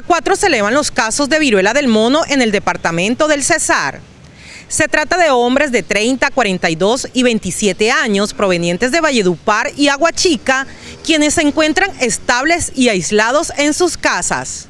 A 4 se elevan los casos de viruela del mono en el departamento del Cesar. Se trata de hombres de 30, 42 y 27 años provenientes de Valledupar y Aguachica, quienes se encuentran estables y aislados en sus casas.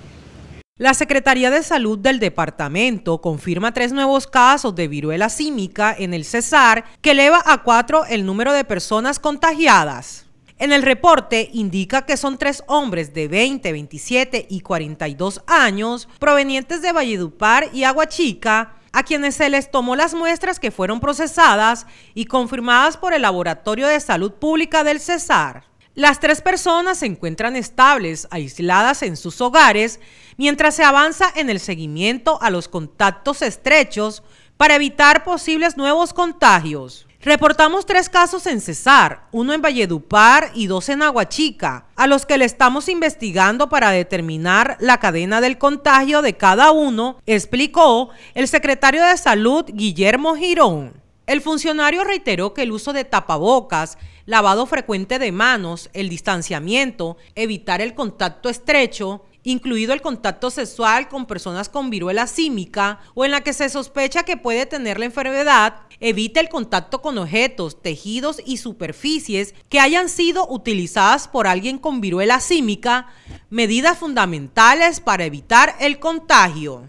La Secretaría de Salud del departamento confirma 3 nuevos casos de viruela símica en el Cesar, que eleva a 4 el número de personas contagiadas. En el reporte indica que son 3 hombres de 20, 27 y 42 años provenientes de Valledupar y Aguachica, a quienes se les tomó las muestras que fueron procesadas y confirmadas por el Laboratorio de Salud Pública del Cesar. Las 3 personas se encuentran estables, aisladas en sus hogares, mientras se avanza en el seguimiento a los contactos estrechos para evitar posibles nuevos contagios. Reportamos 3 casos en Cesar, 1 en Valledupar y 2 en Aguachica, a los que le estamos investigando para determinar la cadena del contagio de cada uno, explicó el secretario de Salud, Guillermo Girón. El funcionario reiteró que el uso de tapabocas, lavado frecuente de manos, el distanciamiento, evitar el contacto estrecho, incluido el contacto sexual con personas con viruela símica o en la que se sospecha que puede tener la enfermedad, evita el contacto con objetos, tejidos y superficies que hayan sido utilizadas por alguien con viruela símica, medidas fundamentales para evitar el contagio.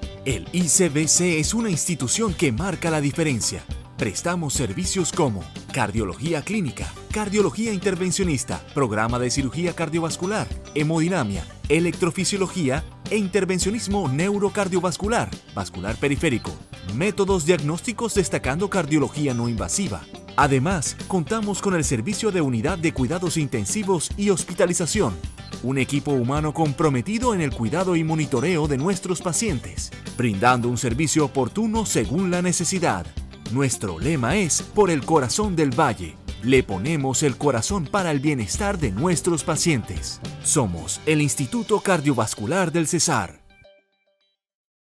El ICBC es una institución que marca la diferencia. Prestamos servicios como cardiología clínica, cardiología intervencionista, programa de cirugía cardiovascular, hemodinamia, electrofisiología e intervencionismo neurocardiovascular, vascular periférico, métodos diagnósticos destacando cardiología no invasiva. Además, contamos con el servicio de unidad de cuidados intensivos y hospitalización, un equipo humano comprometido en el cuidado y monitoreo de nuestros pacientes, brindando un servicio oportuno según la necesidad. Nuestro lema es Por el corazón del Valle. Le ponemos el corazón para el bienestar de nuestros pacientes. Somos el Instituto Cardiovascular del Cesar.